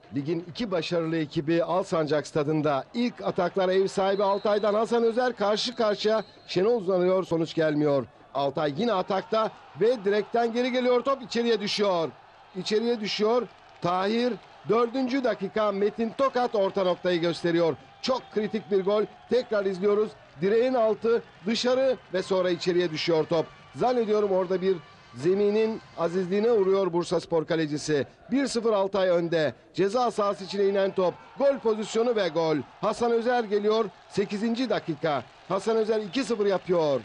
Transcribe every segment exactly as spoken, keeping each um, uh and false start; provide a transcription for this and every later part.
Ligin iki başarılı ekibi Alsancak Stadı'nda. İlk ataklar ev sahibi Altay'dan. Hasan Özer karşı karşıya. Şenol uzanıyor, sonuç gelmiyor. Altay yine atakta ve direkten geri geliyor, top içeriye düşüyor. İçeriye düşüyor. Tahir, dördüncü dakika, Metin Tokat orta noktayı gösteriyor. Çok kritik bir gol. Tekrar izliyoruz. Direğin altı, dışarı ve sonra içeriye düşüyor top. Zannediyorum orada bir zeminin azizliğine uğruyor Bursaspor kalecisi. bir sıfır Altay önde. Ceza sahası içine inen top. Gol pozisyonu ve gol. Hasan Özer geliyor. sekizinci dakika. Hasan Özer iki sıfır yapıyor.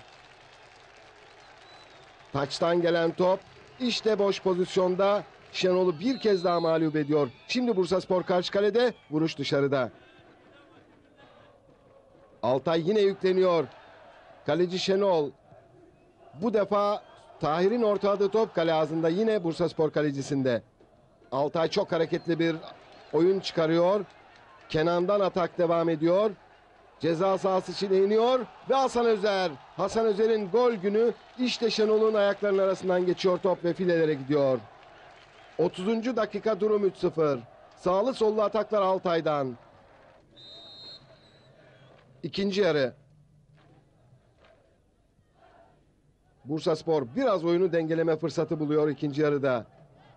Taçtan gelen top. İşte boş pozisyonda Şenol'u bir kez daha mağlup ediyor. Şimdi Bursaspor karşı kalede, vuruş dışarıda. Altay yine yükleniyor. Kaleci Şenol. Bu defa Tahir'in ortaladığı top kale ağzında, yine Bursaspor kalecisinde. Altay çok hareketli bir oyun çıkarıyor. Kenan'dan atak devam ediyor. Ceza sahası içine iniyor ve Hasan Özer. Hasan Özer'in gol günü. İşte Şenol'un ayaklarının arasından geçiyor top ve filelere gidiyor. otuzuncu dakika, durum üç sıfır. Sağlı sollu ataklar Altay'dan. İkinci yarı. Bursaspor biraz oyunu dengeleme fırsatı buluyor ikinci yarıda.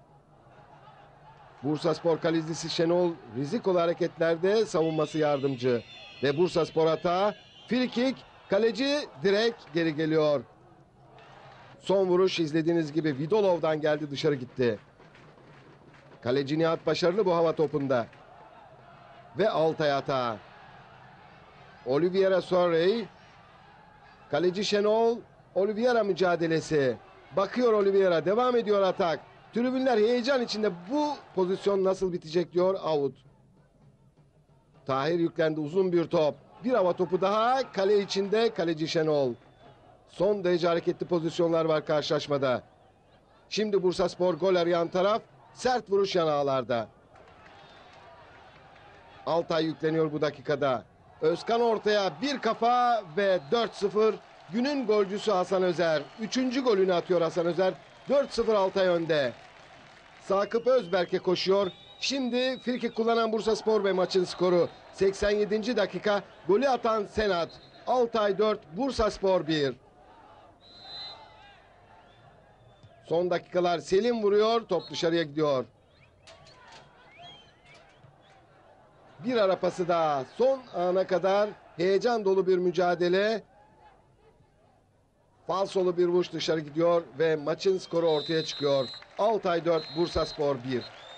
Bursaspor kalecisi Şenol rizikolu hareketlerde, savunması yardımcı. Ve Bursaspor hata. Frikik, kaleci direkt geri geliyor. Son vuruş izlediğiniz gibi Vidolov'dan geldi, dışarı gitti. Kaleci Nihat başarılı bu hava topunda. Ve Altay hata. Oliveira Soarey. Kaleci Şenol. Oliveira mücadelesi. Bakıyor Oliveira, devam ediyor atak. Tribünler heyecan içinde, bu pozisyon nasıl bitecek diyor, out. Tahir yüklendi, uzun bir top. Bir hava topu daha kale içinde, kaleci Şenol. Son derece hareketli pozisyonlar var karşılaşmada. Şimdi Bursaspor gol arayan taraf, sert vuruş yan ağlarda. Altay yükleniyor bu dakikada. Özkan ortaya, bir kafa ve dört sıfır. Günün golcüsü Hasan Özer. Üçüncü golünü atıyor Hasan Özer. dört sıfır Altay önde. Sakıp Özberk'e koşuyor. Şimdi frikik kullanan Bursaspor ve maçın skoru. seksen yedinci dakika, golü atan Senat. Altay dört, Bursaspor bir. Son dakikalar, Selim vuruyor, top dışarıya gidiyor. Bir ara pası daha. Son ana kadar heyecan dolu bir mücadele. Falsolu bir vuruş dışarı gidiyor ve maçın skoru ortaya çıkıyor. Altay dört, Bursaspor bir.